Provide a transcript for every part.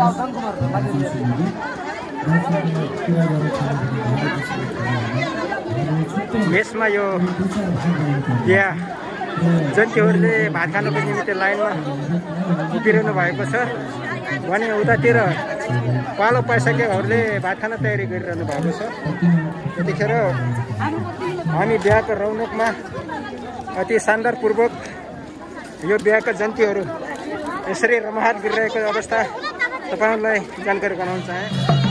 यसमा यो बिहा जन्तीहरूले भात खानको निमित्त लाइनमा उभिरहनु भएको छ भने उतातिर पालो पाइसकेकोहरूले भात खान तयारी गरिरहनु भएको छ। त्यतिखेर हामी बिहाको रौनकमा अति शानदारपूर्वक यो बिहाका जन्तीहरू यसरी रमाहाट गरिरहेको अवस्था तपाईहरुलाई जानकारी गराउन चाहे।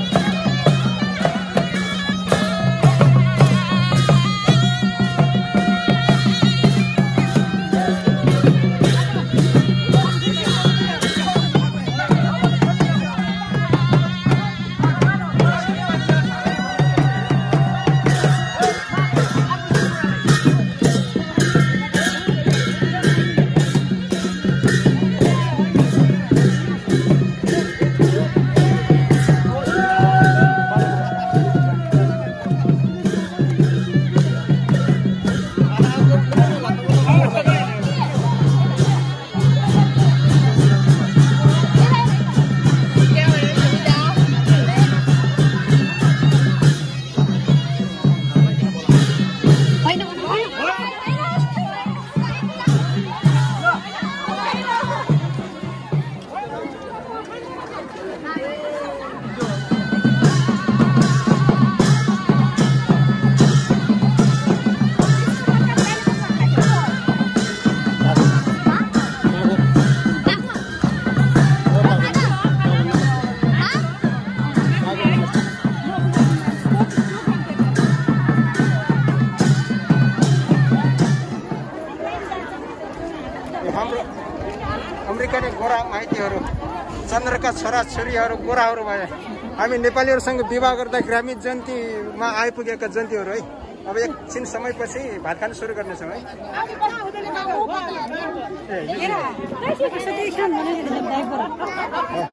अमेरिकाले गोरा माइतीहरू चन्द्रका छोराछोरीहरू गोराहरू भए हामी नेपालीहरूसँग विवाह गर्दा ग्रामीण जयन्तीमा आइपुगेका जयन्तीहरू है। अब एकछिन समयपछि भात खान सुरु गर्नेछौँ है।